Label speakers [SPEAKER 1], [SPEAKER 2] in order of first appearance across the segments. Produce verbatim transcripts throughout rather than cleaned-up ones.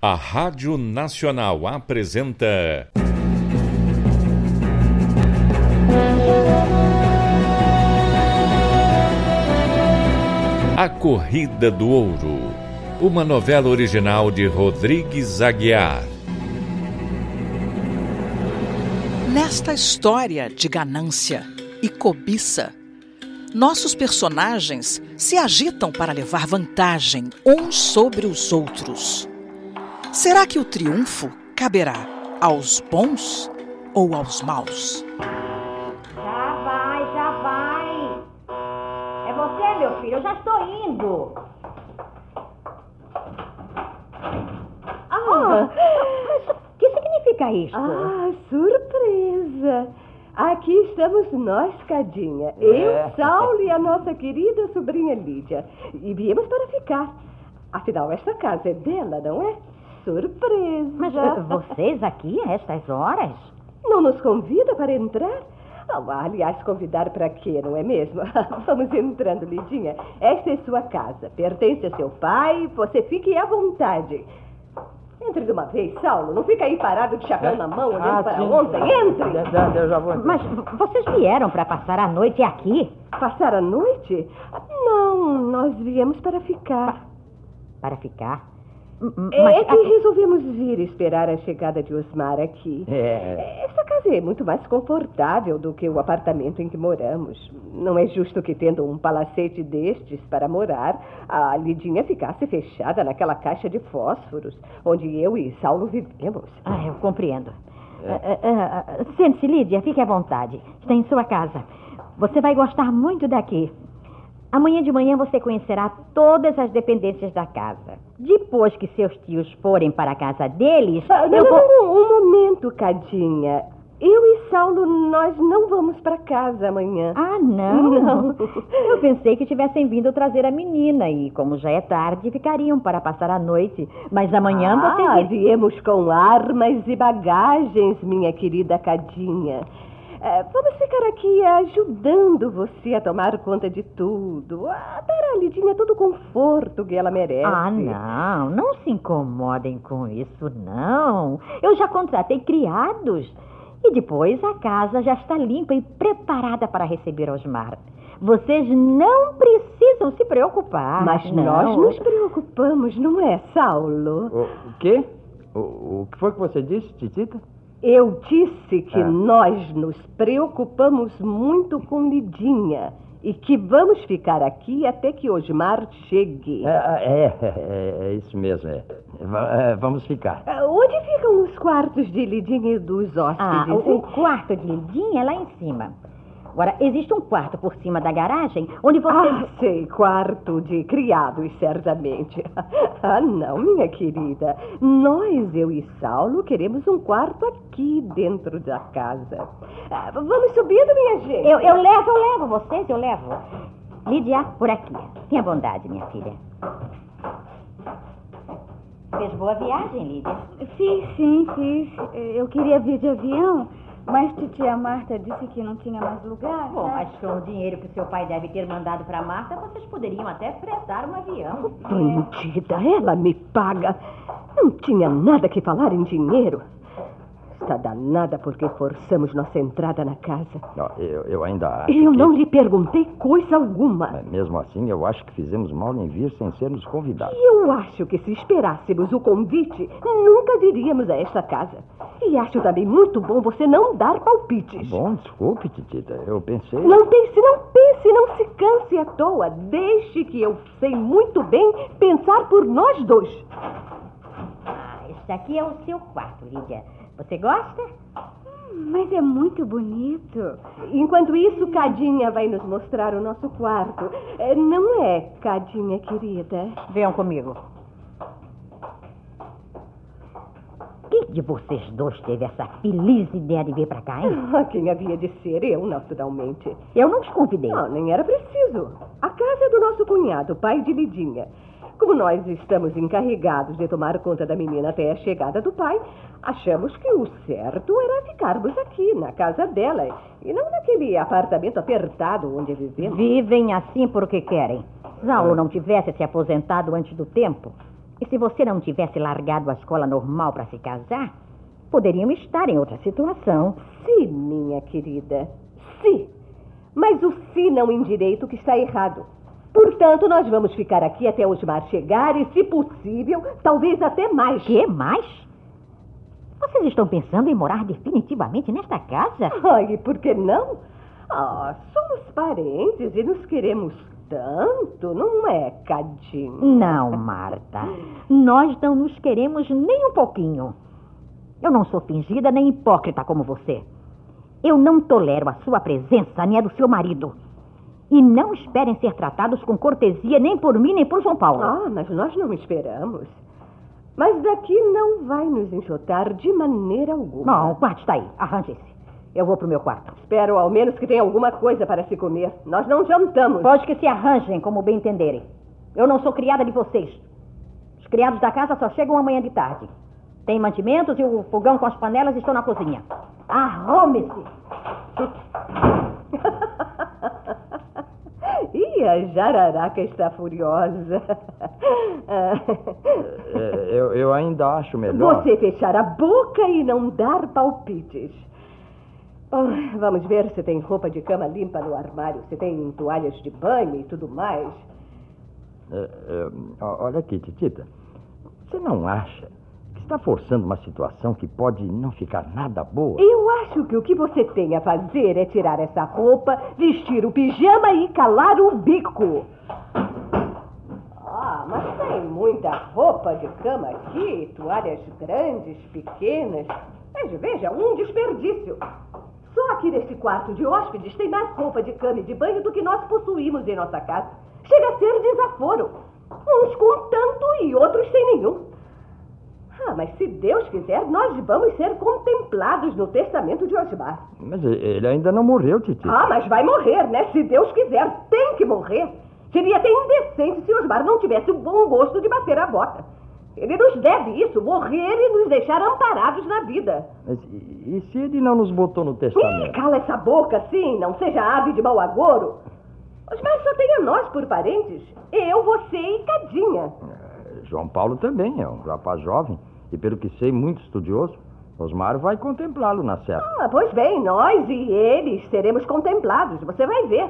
[SPEAKER 1] A Rádio Nacional apresenta... A Corrida do Ouro, uma novela original de Rodrigues Aguiar.
[SPEAKER 2] Nesta história de ganância e cobiça, nossos personagens se agitam para levar vantagem uns sobre os outros. Será que o triunfo caberá aos bons ou aos maus?
[SPEAKER 3] Já vai, já vai. É você, meu filho, eu já estou indo. Ah, mas o que significa isso?
[SPEAKER 4] Ah, surpresa. Aqui estamos nós, Cadinha. Eu,
[SPEAKER 5] É.
[SPEAKER 4] Saulo e a nossa querida sobrinha Lídia. E viemos para ficar. Afinal, esta casa é dela, não é? Surpresa.
[SPEAKER 3] Mas uh, vocês aqui a estas horas?
[SPEAKER 4] Não nos convida para entrar? Oh, aliás, convidar para quê, não é mesmo? Vamos entrando, Lidinha. Esta é sua casa. Pertence a seu pai. Você fique à vontade. Entre de uma vez, Saulo. Não fica aí parado de chapéu
[SPEAKER 5] É?
[SPEAKER 4] na mão, olhando
[SPEAKER 5] Ah,
[SPEAKER 4] para
[SPEAKER 5] sim.
[SPEAKER 4] ontem. Entre!
[SPEAKER 5] Eu, eu já vou entrar.
[SPEAKER 3] Mas v- vocês vieram para passar a noite aqui?
[SPEAKER 4] Passar a noite? Não, nós viemos para ficar.
[SPEAKER 3] Para ficar? M- m-
[SPEAKER 4] É
[SPEAKER 3] Mas
[SPEAKER 4] que resolvemos vir esperar a chegada de Osmar aqui.
[SPEAKER 5] É.
[SPEAKER 4] Essa casa é muito mais confortável do que o apartamento em que moramos. Não é justo que, tendo um palacete destes para morar, a Lidinha ficasse fechada naquela caixa de fósforos, onde eu e Saulo vivemos.
[SPEAKER 3] Ah, eu compreendo. Ah, ah, ah, ah, Sente-se, Lídia, fique à vontade. Está em sua casa. Você vai gostar muito daqui. Amanhã de manhã você conhecerá todas as dependências da casa. Depois que seus tios forem para a casa deles,
[SPEAKER 4] Ah, não,
[SPEAKER 3] eu
[SPEAKER 4] não,
[SPEAKER 3] vou...
[SPEAKER 4] não, um momento, Cadinha. Eu e Saulo, nós não vamos para casa amanhã.
[SPEAKER 3] Ah, não?
[SPEAKER 4] Não.
[SPEAKER 3] Eu pensei que tivessem vindo trazer a menina e, como já é tarde, ficariam para passar a noite. Mas amanhã
[SPEAKER 4] Ah,
[SPEAKER 3] vocês...
[SPEAKER 4] viemos com armas e bagagens, minha querida Cadinha. É, vamos ficar aqui ajudando você a tomar conta de tudo, a dar a Lidinha todo o conforto que ela merece.
[SPEAKER 3] Ah, não. Não se incomodem com isso, não. Eu já contratei criados. E depois a casa já está limpa e preparada para receber Osmar. Vocês não precisam se preocupar.
[SPEAKER 4] Mas
[SPEAKER 3] não.
[SPEAKER 4] nós nos preocupamos, não é, Saulo?
[SPEAKER 5] O, o quê? O, o que foi que você disse, Titita?
[SPEAKER 4] Eu disse que
[SPEAKER 5] Ah.
[SPEAKER 4] nós nos preocupamos muito com Lidinha e que vamos ficar aqui até que Osmar chegue.
[SPEAKER 5] É, é, é, é isso mesmo, é. Va- é, Vamos ficar.
[SPEAKER 4] Ah, Onde ficam os quartos de Lidinha e dos
[SPEAKER 3] Ah,
[SPEAKER 4] hóspedes?
[SPEAKER 3] o, o quarto de Lidinha é lá em cima. Agora, existe um quarto por cima da garagem onde vocês...
[SPEAKER 4] Ah, sei, quarto de criados, certamente. Ah, não, minha querida. Nós, eu e Saulo, queremos um quarto aqui dentro da casa. Ah, vamos subindo, minha gente.
[SPEAKER 3] Eu, eu levo, eu levo vocês, eu levo. Lídia, por aqui. Tenha bondade, minha filha. Fez boa viagem, Lídia?
[SPEAKER 6] Fiz, sim, fiz. Eu queria vir de avião, mas titia Marta disse que não tinha mais lugar.
[SPEAKER 3] Bom,
[SPEAKER 6] né?
[SPEAKER 3] mas com o dinheiro que seu pai deve ter mandado para Marta, vocês poderiam até fretar um avião.
[SPEAKER 4] Bandida, ela me paga. Não tinha nada que falar em dinheiro. Está danada porque forçamos nossa entrada na casa.
[SPEAKER 5] Não, eu, eu ainda acho
[SPEAKER 4] Eu
[SPEAKER 5] que...
[SPEAKER 4] não lhe perguntei coisa alguma.
[SPEAKER 5] Mas mesmo assim, eu acho que fizemos mal em vir sem sermos convidados.
[SPEAKER 4] E eu acho que se esperássemos o convite, nunca viríamos a esta casa. E acho também muito bom você não dar palpites.
[SPEAKER 5] Bom, desculpe, Titita. Eu pensei...
[SPEAKER 4] Não pense, não pense, não se canse à toa. Deixe que eu sei muito bem pensar por nós dois.
[SPEAKER 3] Ah, este aqui é o seu quarto, Lídia. Você gosta?
[SPEAKER 6] Mas é muito bonito.
[SPEAKER 4] Enquanto isso, Cadinha vai nos mostrar o nosso quarto. É, não é, Cadinha, querida?
[SPEAKER 3] Venham comigo. Quem de vocês dois teve essa feliz ideia de vir para cá, hein?
[SPEAKER 4] Ah, quem havia de ser? Eu, naturalmente.
[SPEAKER 3] Eu não os convidei.
[SPEAKER 4] Não, nem era preciso. A casa é do nosso cunhado, pai de Lidinha. Como nós estamos encarregados de tomar conta da menina até a chegada do pai, achamos que o certo era ficarmos aqui, na casa dela, e não naquele apartamento apertado onde vivemos.
[SPEAKER 3] Vivem assim porque querem. Saulo não tivesse se aposentado antes do tempo, E se você não tivesse largado a escola normal para se casar, poderiam estar em outra situação.
[SPEAKER 4] Sim, minha querida. Sim. Mas o sim não endireita o que está errado. Portanto, nós vamos ficar aqui até Osmar chegar e, se possível, talvez até mais.
[SPEAKER 3] Que mais? Vocês estão pensando em morar definitivamente nesta casa?
[SPEAKER 4] Ai, por que não? Ah, somos parentes e nos queremos tanto, não é, Cadinho?
[SPEAKER 3] Não, Marta. Nós não nos queremos nem um pouquinho. Eu não sou fingida nem hipócrita como você. Eu não tolero a sua presença nem a do seu marido. E não esperem ser tratados com cortesia nem por mim nem por João Paulo.
[SPEAKER 4] Ah, mas nós não esperamos. Mas daqui não vai nos enxotar de maneira alguma.
[SPEAKER 3] Não, o quarto está aí. Arranje-se. Eu vou pro meu quarto.
[SPEAKER 4] Espero ao menos que tenha alguma coisa para se comer. Nós não jantamos.
[SPEAKER 3] Pode que se arranjem, como bem entenderem. Eu não sou criada de vocês. Os criados da casa só chegam amanhã de tarde. Tem mantimentos e o fogão com as panelas estão na cozinha. Arrume-se!
[SPEAKER 4] Ih, a jararaca está furiosa.
[SPEAKER 5] É, eu, eu ainda acho melhor...
[SPEAKER 4] Você fechar a boca e não dar palpites. Oh, vamos ver se tem roupa de cama limpa no armário, se tem toalhas de banho e tudo mais.
[SPEAKER 5] É, é, olha aqui, Titita. Você não acha que está forçando uma situação que pode não ficar nada boa?
[SPEAKER 4] Eu acho que o que você tem a fazer é tirar essa roupa, vestir o pijama e calar o bico. Ah, mas tem muita roupa de cama aqui, toalhas grandes, pequenas. Veja, veja, um desperdício. Só aqui nesse quarto de hóspedes tem mais roupa de cama e de banho do que nós possuímos em nossa casa. Chega a ser desaforo. Uns com tanto e outros sem nenhum. Ah, mas se Deus quiser, nós vamos ser contemplados no testamento de Osmar.
[SPEAKER 5] Mas ele ainda não morreu, Titi.
[SPEAKER 4] Ah, mas vai morrer, né? Se Deus quiser, tem que morrer. Seria até indecente se Osmar não tivesse o bom gosto de bater a bota. Ele nos deve isso, morrer e nos deixar amparados na vida.
[SPEAKER 5] Mas e, e se ele não nos botou no testamento?
[SPEAKER 4] Ih, cala essa boca, sim, não seja ave de mau agouro. Osmar só tem a nós por parentes. Eu, você e Cadinha.
[SPEAKER 5] É, João Paulo também é um rapaz jovem e, pelo que sei, muito estudioso. Osmar vai contemplá-lo na certa.
[SPEAKER 4] Ah, pois bem, nós e eles seremos contemplados, você vai ver.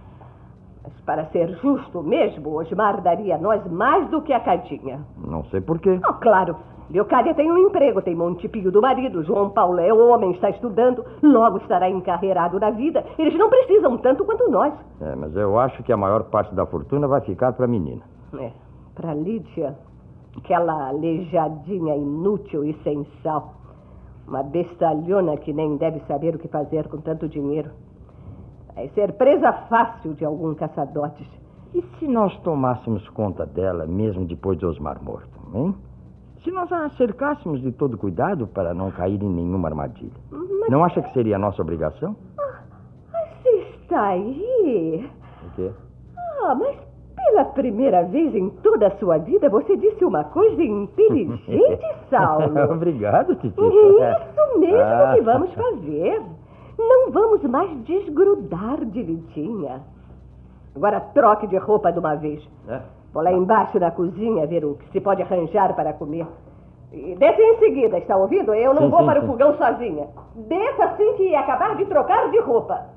[SPEAKER 4] Mas para ser justo mesmo, Osmar daria a nós mais do que a Cadinha.
[SPEAKER 5] Não sei por quê.
[SPEAKER 4] Oh, claro, Leocádia tem um emprego, tem Montepio do marido, João Paulo é homem, está estudando, logo estará encarreirado na vida. Eles não precisam tanto quanto nós.
[SPEAKER 5] É, mas eu acho que a maior parte da fortuna vai ficar para a menina.
[SPEAKER 4] É, para Lídia, aquela aleijadinha inútil e sem sal. Uma bestalhona que nem deve saber o que fazer com tanto dinheiro. Vai ser presa fácil de algum caçadotes.
[SPEAKER 5] E se nós tomássemos conta dela mesmo depois de Osmar morto, hein? Se nós a cercássemos de todo cuidado para não cair em nenhuma armadilha.
[SPEAKER 4] Mas...
[SPEAKER 5] Não acha que seria a nossa obrigação?
[SPEAKER 4] Ah, você está aí?
[SPEAKER 5] O quê?
[SPEAKER 4] Ah, mas pela primeira vez em toda a sua vida você disse uma coisa inteligente, Saulo.
[SPEAKER 5] Obrigado, Titi.
[SPEAKER 4] Isso mesmo
[SPEAKER 5] ah.
[SPEAKER 4] que vamos fazer. Não vamos mais desgrudar de Lidinha. Agora troque de roupa de uma vez.
[SPEAKER 5] É.
[SPEAKER 4] Vou lá embaixo na cozinha ver o que se pode arranjar para comer. E desça em seguida, está ouvindo? Eu não
[SPEAKER 5] sim,
[SPEAKER 4] vou
[SPEAKER 5] sim,
[SPEAKER 4] para
[SPEAKER 5] sim.
[SPEAKER 4] o fogão sozinha. Desça assim que acabar de trocar de roupa.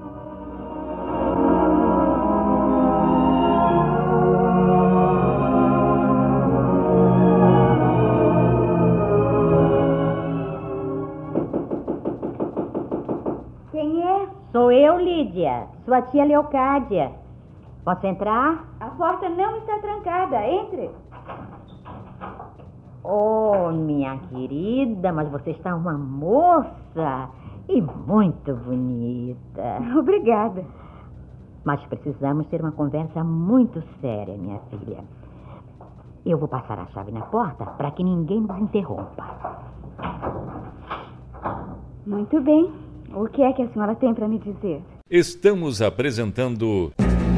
[SPEAKER 3] Quem é? Sou eu, Lídia, sua tia Leocádia. Posso entrar?
[SPEAKER 6] A porta não está trancada. Entre.
[SPEAKER 3] Oh, minha querida, mas você está uma moça e muito bonita.
[SPEAKER 6] Obrigada.
[SPEAKER 3] Mas precisamos ter uma conversa muito séria, minha filha. Eu vou passar a chave na porta para que ninguém nos interrompa.
[SPEAKER 6] Muito bem. O que é que a senhora tem para me dizer?
[SPEAKER 1] Estamos apresentando...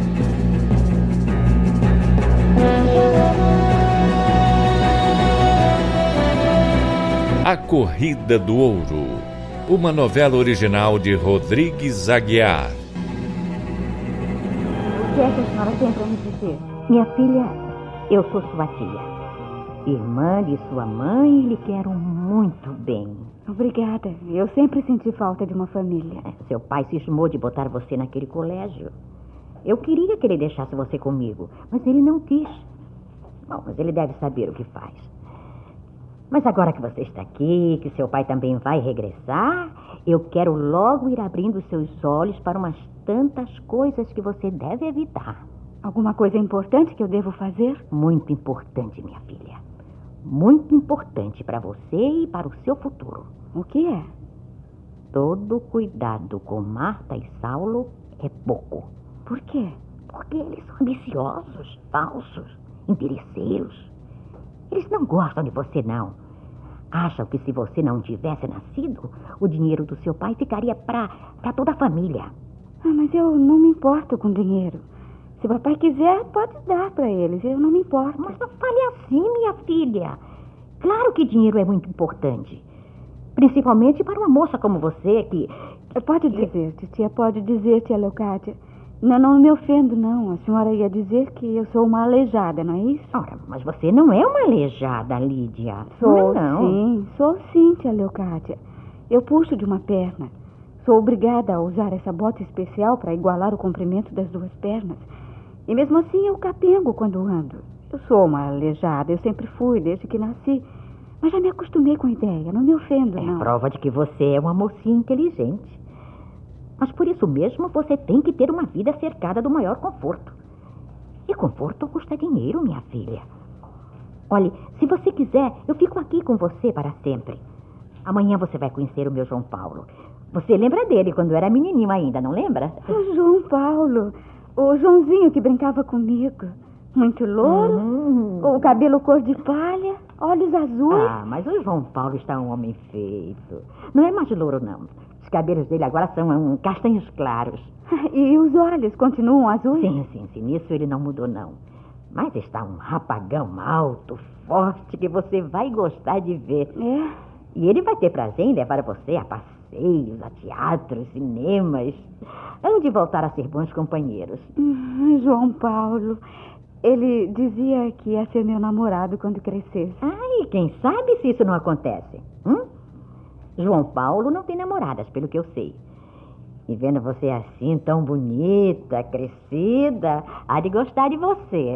[SPEAKER 1] A Corrida do Ouro, uma novela original de Rodrigues Aguiar.
[SPEAKER 6] O que é que a senhora tem para me dizer?
[SPEAKER 3] Minha filha, eu sou sua tia. Irmã de sua mãe lhe quero muito bem.
[SPEAKER 6] Obrigada. Eu sempre senti falta de uma família.
[SPEAKER 3] Seu pai cismou de botar você naquele colégio. Eu queria que ele deixasse você comigo, mas ele não quis. Bom, mas ele deve saber o que faz. Mas agora que você está aqui, que seu pai também vai regressar, eu quero logo ir abrindo seus olhos para umas tantas coisas que você deve evitar.
[SPEAKER 6] Alguma coisa importante que eu devo fazer?
[SPEAKER 3] Muito importante, minha filha. Muito importante para você e para o seu futuro.
[SPEAKER 6] O que é?
[SPEAKER 3] Todo cuidado com Marta e Saulo é pouco.
[SPEAKER 6] Por quê?
[SPEAKER 3] Porque eles são ambiciosos, falsos, interesseiros. Eles não gostam de você, não. Acham que se você não tivesse nascido, o dinheiro do seu pai ficaria para toda a família.
[SPEAKER 6] Ah, mas eu não me importo com dinheiro. Se o papai quiser, pode dar para eles. Eu não me importo.
[SPEAKER 3] Mas não fale assim, minha filha. Claro que dinheiro é muito importante. Principalmente para uma moça como você que...
[SPEAKER 6] Pode dizer, titia, pode dizer, tia Leocádia. Não, não me ofendo, não. A senhora ia dizer que eu sou uma aleijada, não é isso?
[SPEAKER 3] Ora, mas você não é uma aleijada, Lídia.
[SPEAKER 6] Sou,
[SPEAKER 3] não, não.
[SPEAKER 6] sim. Sou sim, tia Leocádia. Eu puxo de uma perna. Sou obrigada a usar essa bota especial para igualar o comprimento das duas pernas. E mesmo assim eu capengo quando ando. Eu sou uma aleijada, eu sempre fui, desde que nasci. Mas já me acostumei com a ideia, não me ofendo, não.
[SPEAKER 3] É prova de que você é uma mocinha inteligente. Mas por isso mesmo você tem que ter uma vida cercada do maior conforto. E conforto custa dinheiro, minha filha. Olhe, se você quiser, eu fico aqui com você para sempre. Amanhã você vai conhecer o meu João Paulo. Você lembra dele quando era menininho ainda, não lembra?
[SPEAKER 6] O João Paulo, o Joãozinho que brincava comigo. Muito louro,
[SPEAKER 3] hum.
[SPEAKER 6] o cabelo cor de palha, olhos azuis.
[SPEAKER 3] Ah, mas o João Paulo está um homem feito. Não é mais louro, não. Os cabelos dele agora são um, castanhos claros.
[SPEAKER 6] E os olhos continuam azuis?
[SPEAKER 3] Sim, sim, sim. Nisso ele não mudou, não. Mas está um rapagão alto, forte, que você vai gostar de ver.
[SPEAKER 6] É?
[SPEAKER 3] E ele vai ter prazer em levar você a passeios, a teatros, cinemas. Hão de voltar a ser bons companheiros.
[SPEAKER 6] Hum, João Paulo, ele dizia que ia ser meu namorado quando crescesse.
[SPEAKER 3] Ai, quem sabe se isso não acontece? Hum? João Paulo não tem namoradas, pelo que eu sei. E vendo você assim, tão bonita, crescida, há de gostar de você.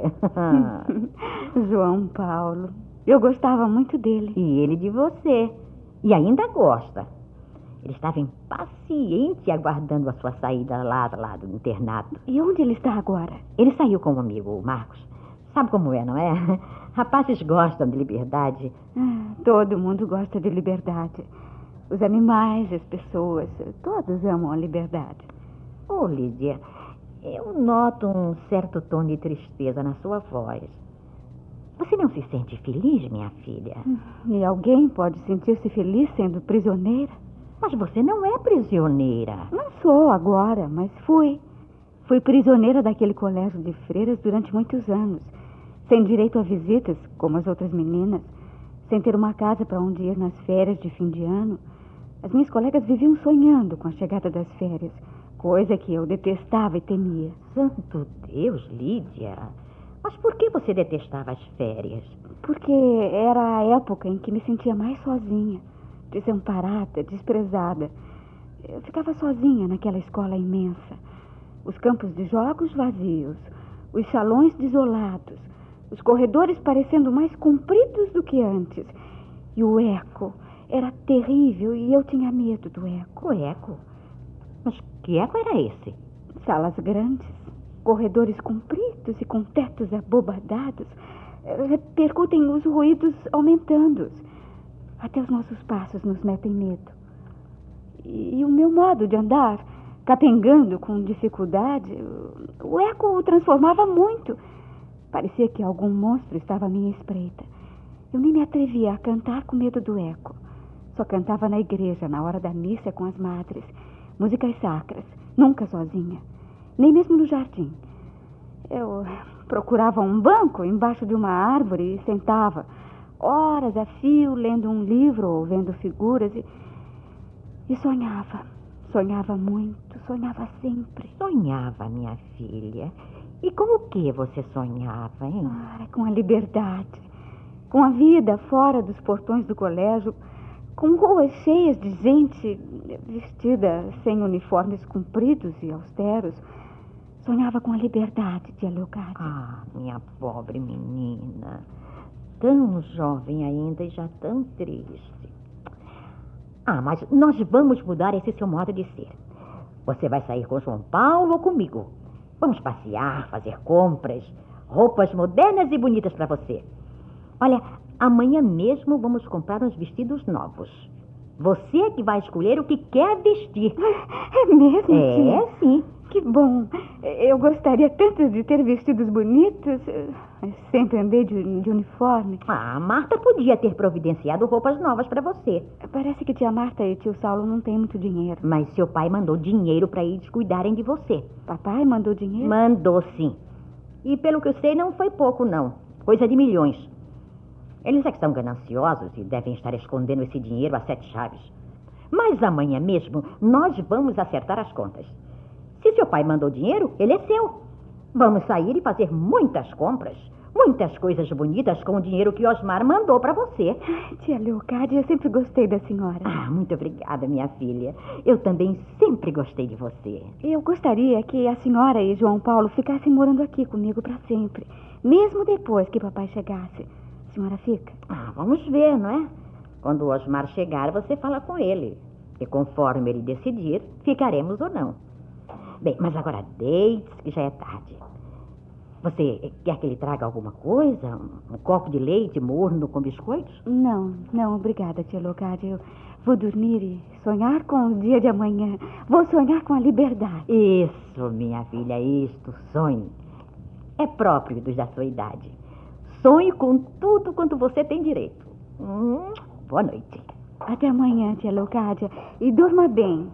[SPEAKER 6] João Paulo, eu gostava muito dele.
[SPEAKER 3] E ele de você. E ainda gosta. Ele estava impaciente aguardando a sua saída lá, lá do internato.
[SPEAKER 6] E onde ele está agora?
[SPEAKER 3] Ele saiu com um amigo, o Marcos. Sabe como é, não é? Rapazes gostam de liberdade.
[SPEAKER 6] Ah, todo mundo gosta de liberdade. Os animais, as pessoas, todos amam a liberdade.
[SPEAKER 3] Ô, oh, Lídia, eu noto um certo tom de tristeza na sua voz. Você não se sente feliz, minha filha?
[SPEAKER 6] E alguém pode sentir-se feliz sendo prisioneira?
[SPEAKER 3] Mas você não é prisioneira.
[SPEAKER 6] Não sou agora, mas fui. Fui prisioneira daquele colégio de freiras durante muitos anos, sem direito a visitas, como as outras meninas, sem ter uma casa para onde ir nas férias de fim de ano. As minhas colegas viviam sonhando com a chegada das férias, coisa que eu detestava e temia.
[SPEAKER 3] Santo Deus, Lídia! Mas por que você detestava as férias?
[SPEAKER 6] Porque era a época em que me sentia mais sozinha, desamparada, desprezada. Eu ficava sozinha naquela escola imensa. Os campos de jogos vazios, os salões desolados, os corredores parecendo mais compridos do que antes. E o eco era terrível e eu tinha medo do eco.
[SPEAKER 3] O eco? Mas que eco era esse?
[SPEAKER 6] Salas grandes, corredores compridos e com tetos abobadados repercutem os ruídos aumentando. Até os nossos passos nos metem medo. E, e o meu modo de andar, capengando com dificuldade, o eco o transformava muito. Parecia que algum monstro estava à minha espreita. Eu nem me atrevia a cantar com medo do eco. Só cantava na igreja, na hora da missa com as madres. Músicas sacras, nunca sozinha. Nem mesmo no jardim. Eu procurava um banco embaixo de uma árvore e sentava, horas a fio, lendo um livro ou vendo figuras e, e sonhava. Sonhava muito, sonhava sempre.
[SPEAKER 3] Sonhava, minha filha? E com o que você sonhava, hein?
[SPEAKER 6] Ah, com a liberdade. Com a vida fora dos portões do colégio, com ruas cheias de gente vestida sem uniformes compridos e austeros, sonhava com a liberdade, tia Leocádia.
[SPEAKER 3] Ah, minha pobre menina. Tão jovem ainda e já tão triste. Ah, mas nós vamos mudar esse seu modo de ser. Você vai sair com João Paulo ou comigo. Vamos passear, fazer compras, roupas modernas e bonitas para você. Olha, amanhã mesmo vamos comprar uns vestidos novos. Você é que vai escolher o que quer vestir.
[SPEAKER 6] É mesmo, tia?
[SPEAKER 3] É, sim.
[SPEAKER 6] Que bom. Eu gostaria tanto de ter vestidos bonitos, mas sempre andei de, de uniforme.
[SPEAKER 3] Ah, a Marta podia ter providenciado roupas novas para você.
[SPEAKER 6] Parece que tia Marta e tio Saulo não têm muito dinheiro.
[SPEAKER 3] Mas seu pai mandou dinheiro para eles cuidarem de você.
[SPEAKER 6] Papai mandou dinheiro?
[SPEAKER 3] Mandou, sim. E pelo que eu sei, não foi pouco, não. Coisa de milhões. Eles é que são gananciosos e devem estar escondendo esse dinheiro a sete chaves. Mas amanhã mesmo, nós vamos acertar as contas. Se seu pai mandou dinheiro, ele é seu. Vamos sair e fazer muitas compras. Muitas coisas bonitas com o dinheiro que Osmar mandou para você.
[SPEAKER 6] Tia Leocádia, eu sempre gostei da senhora.
[SPEAKER 3] Ah, muito obrigada, minha filha. Eu também sempre gostei de você.
[SPEAKER 6] Eu gostaria que a senhora e João Paulo ficassem morando aqui comigo para sempre. Mesmo depois que papai chegasse. A senhora fica?
[SPEAKER 3] Ah, vamos ver, não é? Quando o Osmar chegar, você fala com ele. E conforme ele decidir, ficaremos ou não. Bem, mas agora deite-se que já é tarde. Você quer que ele traga alguma coisa? Um, um copo de leite morno com biscoitos?
[SPEAKER 6] Não, não, obrigada, tia Leocádia. Eu vou dormir e sonhar com o dia de amanhã. Vou sonhar com a liberdade.
[SPEAKER 3] Isso, minha filha, isto, sonhe. É próprio dos da sua idade. Sonhe com tudo quanto você tem direito. Hum, boa noite.
[SPEAKER 6] Até amanhã, tia Leocádia. E durma bem.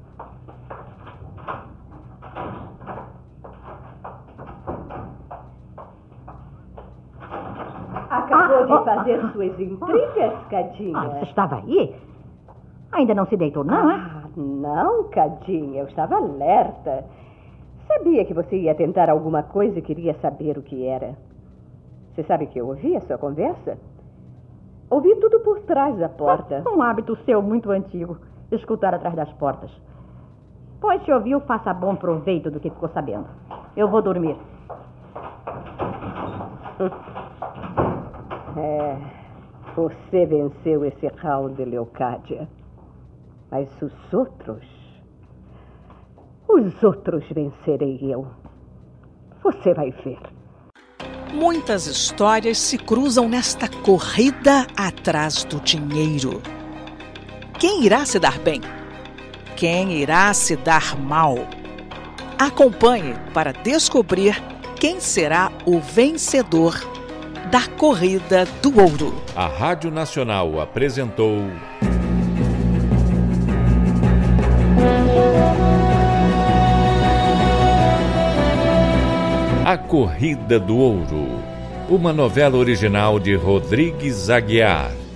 [SPEAKER 4] Acabou
[SPEAKER 3] Ah,
[SPEAKER 4] de
[SPEAKER 3] oh,
[SPEAKER 4] fazer
[SPEAKER 3] ah,
[SPEAKER 4] suas intrigas, Cadinha?
[SPEAKER 3] Ah, você estava aí? Ainda não se deitou, não, é?
[SPEAKER 4] Ah, não, Cadinha. Eu estava alerta. Sabia que você ia tentar alguma coisa e queria saber o que era. Você sabe que eu ouvi a sua conversa? Ouvi tudo por trás da porta.
[SPEAKER 3] Um hábito seu muito antigo, escutar atrás das portas. Pois se ouviu, faça bom proveito do que ficou sabendo. Eu vou dormir.
[SPEAKER 4] É, você venceu esse round, Leocádia. Mas os outros... Os outros vencerei eu. Você vai ver.
[SPEAKER 2] Muitas histórias se cruzam nesta corrida atrás do dinheiro. Quem irá se dar bem? Quem irá se dar mal? Acompanhe para descobrir quem será o vencedor da Corrida do Ouro.
[SPEAKER 1] A Rádio Nacional apresentou A Corrida do Ouro, uma novela original de Rodrigues Aguiar.